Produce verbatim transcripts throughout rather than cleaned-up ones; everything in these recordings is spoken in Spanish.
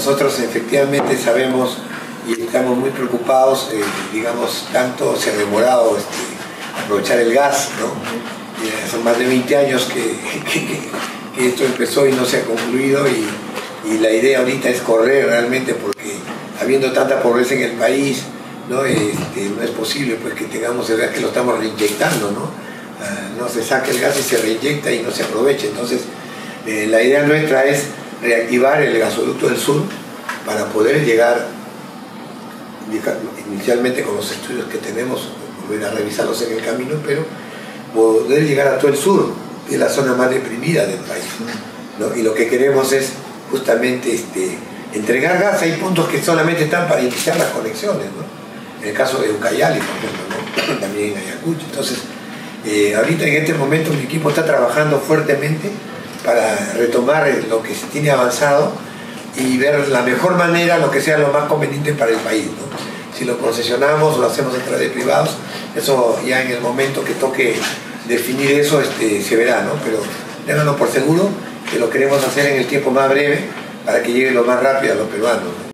nosotros efectivamente sabemos y estamos muy preocupados, eh, digamos, tanto se ha demorado este, aprovechar el gas, ¿no? Eh, son más de veinte años que, que, que, que esto empezó y no se ha concluido, y, y la idea ahorita es correr realmente, porque habiendo tanta pobreza en el país, ¿no? Este, no es posible pues que tengamos el gas, que lo estamos reinyectando, ¿no? Uh, no se saca el gas y se reinyecta y no se aprovecha. Entonces eh, la idea nuestra es reactivar el gasoducto del sur para poder llegar, inicialmente con los estudios que tenemos, volver a revisarlos en el camino, pero poder llegar a todo el sur, que es la zona más deprimida del país, ¿no? Y lo que queremos es justamente este, entregar gas. Hay puntos que solamente están para iniciar las conexiones, ¿no? En el caso de Ucayali, por ejemplo, ¿no? También en Ayacucho. Entonces, eh, ahorita en este momento mi equipo está trabajando fuertemente para retomar lo que se tiene avanzado y ver la mejor manera, lo que sea lo más conveniente para el país, ¿no? Si lo concesionamos o lo hacemos a través de privados, eso ya en el momento que toque definir eso este, se verá, ¿no? Pero ténganlo por seguro que lo queremos hacer en el tiempo más breve para que llegue lo más rápido a los peruanos, ¿no?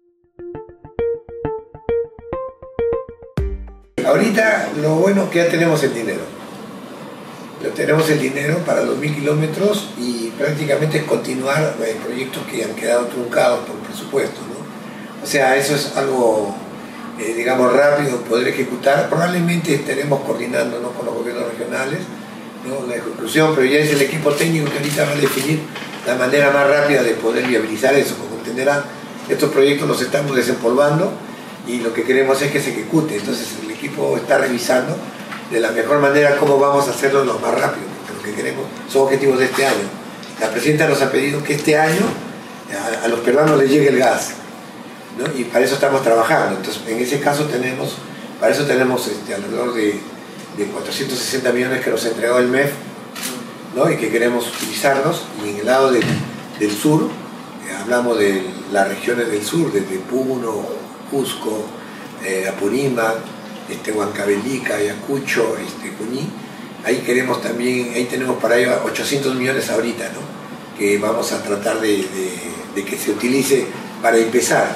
Ahorita lo bueno es que ya tenemos el dinero. Ya tenemos el dinero para los mil kilómetros y prácticamente continuar eh, proyectos que han quedado truncados por presupuesto, ¿no? O sea, eso es algo, eh, digamos, rápido poder ejecutar. Probablemente estaremos coordinando, ¿no?, con los gobiernos regionales, ¿no?, la ejecución, pero ya es el equipo técnico que ahorita va a definir la manera más rápida de poder viabilizar eso. Como entenderán, estos proyectos los estamos desempolvando y lo que queremos es que se ejecute. Entonces el equipo está revisando de la mejor manera cómo vamos a hacerlo lo más rápido, porque lo que queremos son objetivos de este año. La presidenta nos ha pedido que este año a, a los peruanos les llegue el gas, ¿no? Y para eso estamos trabajando. Entonces en ese caso tenemos, para eso tenemos este, alrededor de, de cuatrocientos sesenta millones que nos entregó el M E F, ¿no?, y que queremos utilizarlos. Y en el lado del, del sur, eh, hablamos de las regiones del sur, desde Puno, Cusco, eh, Apurímac, este, Huancavelica, Ayacucho, este, Junín. Ahí queremos también, ahí tenemos para ello ochocientos millones ahorita, ¿no?, que vamos a tratar de, de, de que se utilice para empezar.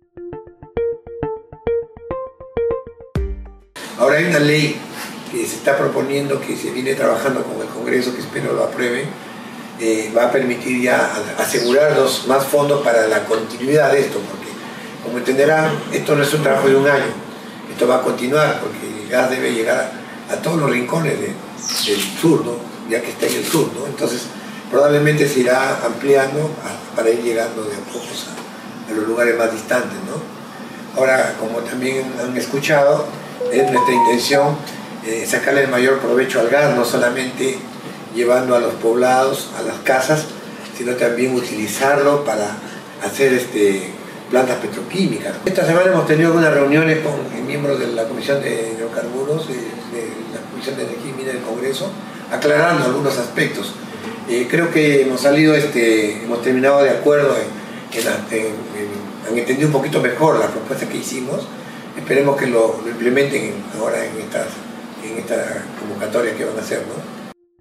Ahora hay una ley que se está proponiendo, que se viene trabajando con el Congreso, que espero lo apruebe, eh, va a permitir ya asegurarnos más fondos para la continuidad de esto, porque como entenderán, esto no es un trabajo de un año, esto va a continuar, porque el gas debe llegar a, a todos los rincones de, del sur, ¿no?, ya que está en el sur, ¿no? Entonces probablemente se irá ampliando a, para ir llegando de a pocos a, a los lugares más distantes, ¿no? Ahora, como también han escuchado, es nuestra intención eh, sacarle el mayor provecho al gas, no solamente llevando a los poblados, a las casas, sino también utilizarlo para hacer este, plantas petroquímicas. Esta semana hemos tenido algunas reuniones con miembros de la Comisión de Hidrocarburos, de, de la Comisión de Energía y Minas del Congreso, aclarando algunos aspectos. Eh, creo que hemos salido, este, hemos terminado de acuerdo, en, en, en, en, han entendido un poquito mejor las propuestas que hicimos. Esperemos que lo, lo implementen ahora en estas, en esta convocatoria que van a hacer, ¿no?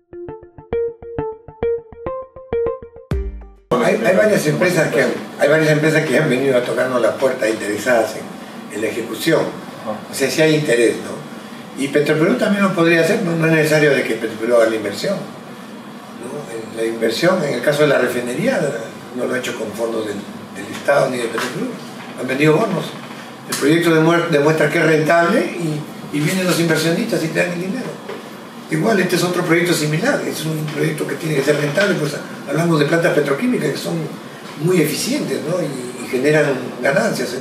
Hay, hay, varias empresas que han, hay varias empresas que han venido a tocarnos la puerta interesadas en, en la ejecución. O sea, sí hay interés, ¿no? Y Petroperú también lo podría hacer, no, no es necesario de que Petroperú haga la inversión, ¿no? La inversión, en el caso de la refinería, no lo ha hecho con fondos del, del Estado ni de Petroperú. Han vendido bonos. El proyecto demuestra que es rentable y, y vienen los inversionistas y te dan el dinero. Igual, este es otro proyecto similar, es un proyecto que tiene que ser rentable, pues hablamos de plantas petroquímicas que son muy eficientes, ¿no?, y, y generan ganancias.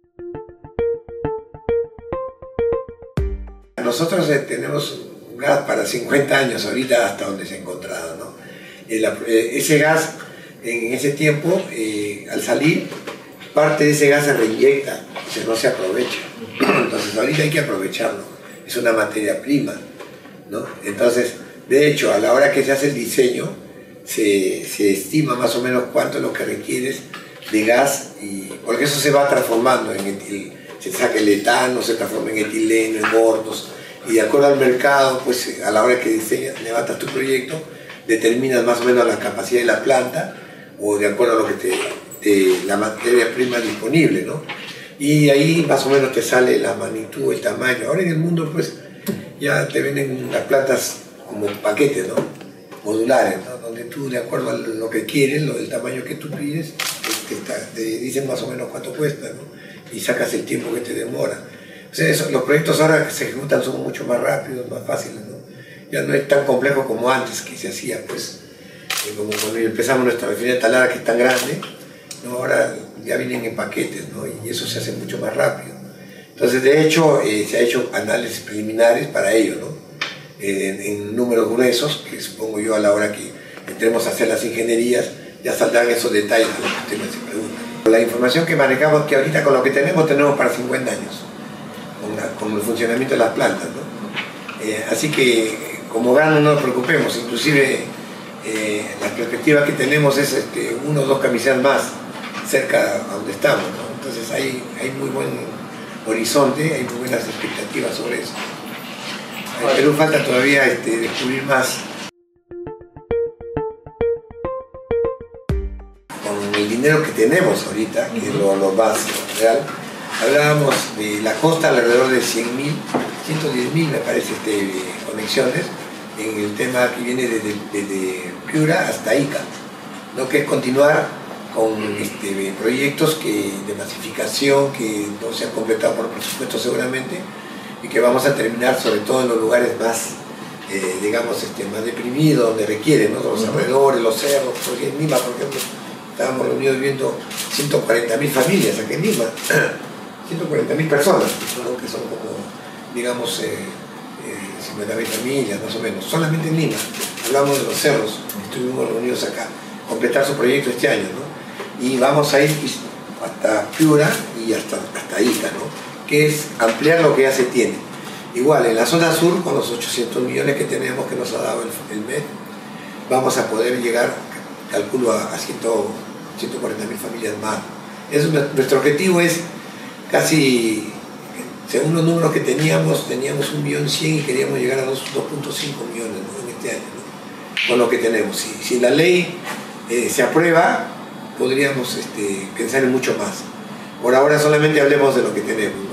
Nosotros eh, tenemos gas para cincuenta años ahorita, hasta donde se ha encontrado, ¿no? El, eh, ese gas, en ese tiempo, eh, al salir, parte de ese gas se reinyecta, o sea, no se aprovecha. Entonces ahorita hay que aprovecharlo, es una materia prima, ¿no? Entonces, de hecho, a la hora que se hace el diseño, se, se estima más o menos cuánto es lo que requieres de gas, y, porque eso se va transformando en etil, se saca el etano, se transforma en etileno, en bordos, y de acuerdo al mercado, pues a la hora que diseñas, levantas tu proyecto, determinas más o menos la capacidad de la planta, o de acuerdo a lo que te de la materia prima disponible, ¿no? Y ahí más o menos te sale la magnitud, el tamaño. Ahora en el mundo pues ya te venden las plantas como paquetes, ¿no? Modulares, ¿no? Donde tú, de acuerdo a lo que quieres, lo del tamaño que tú pides, te, te, te dicen más o menos cuánto cuesta, ¿no? Y sacas el tiempo que te demora. O sea, eso, los proyectos ahora que se ejecutan son mucho más rápidos, más fáciles, ¿no? Ya no es tan complejo como antes, que se hacía, pues, eh, como cuando empezamos nuestra refinería Talara, que es tan grande, ¿no? Ahora ya vienen en paquetes, ¿no? Y eso se hace mucho más rápido. Entonces, de hecho, eh, se ha hecho análisis preliminares para ello, ¿no? Eh, en, en números gruesos, que supongo yo a la hora que entremos a hacer las ingenierías, ya saldrán esos detalles a los que ustedes se preguntan. La información que manejamos, que ahorita con lo que tenemos, tenemos para cincuenta años, con, la, con el funcionamiento de las plantas, ¿no? Eh, así que, como gano, no nos preocupemos, inclusive eh, la perspectiva que tenemos es este, uno o dos camisetas más cerca a donde estamos, ¿no? Entonces hay, hay muy buen horizonte, hay muy buenas expectativas sobre eso. En Perú falta todavía este, descubrir más. Con el dinero que tenemos ahorita, que es lo, lo básico, real, hablábamos de la costa alrededor de cien mil, ciento diez mil me parece este, conexiones, en el tema que viene desde, desde Piura hasta Ica, ¿no? Que es continuar con este, proyectos que, de masificación que no se han completado por presupuesto seguramente y que vamos a terminar sobre todo en los lugares más, eh, digamos, este, más deprimidos, donde requieren, ¿no? Los alrededores, los cerros, porque en Lima, por ejemplo, estábamos reunidos viendo ciento cuarenta mil familias aquí en Lima, ciento cuarenta mil personas, ¿no? Que son como, digamos, eh, eh, cincuenta mil familias más o menos, solamente en Lima. Hablamos de los cerros, estuvimos reunidos acá, completar su proyecto este año, ¿no? Y vamos a ir hasta Piura y hasta, hasta Ica, ¿no? Que es ampliar lo que ya se tiene. Igual, en la zona sur, con los ochocientos millones que tenemos que nos ha dado el, el M E D, vamos a poder llegar, calculo, a, a ciento cuarenta mil familias más. Eso, nuestro objetivo es casi, según los números que teníamos, teníamos un millón cien y queríamos llegar a dos punto cinco millones, ¿no? En este año, ¿no? Con lo que tenemos. Si, si la ley eh, se aprueba, podríamos este, pensar en mucho más. Por ahora solamente hablemos de lo que tenemos.